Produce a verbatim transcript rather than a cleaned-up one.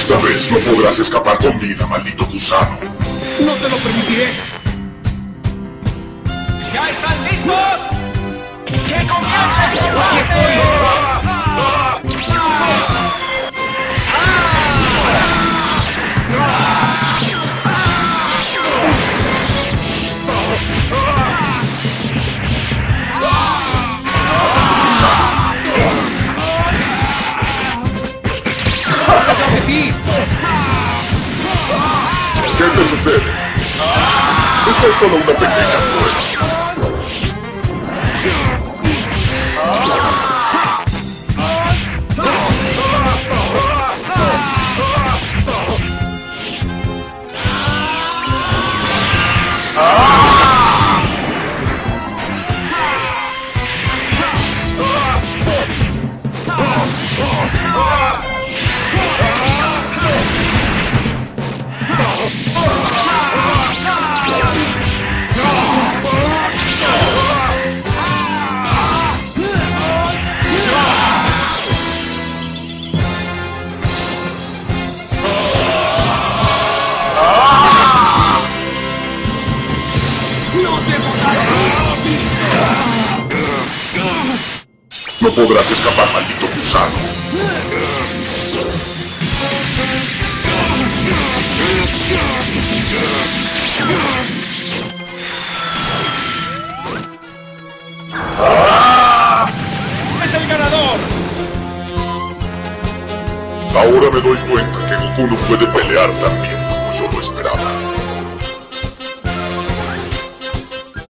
Esta vez no podrás escapar con vida, maldito gusano. ¡No te lo permitiré! ¿Ya están listos? ¡Que comience el combate! ¿Qué te sucede? Esto es solo una pequeña prueba. No podrás escapar, maldito gusano. ¡Es el ganador! Ahora me doy cuenta que Goku no puede pelear tan bien.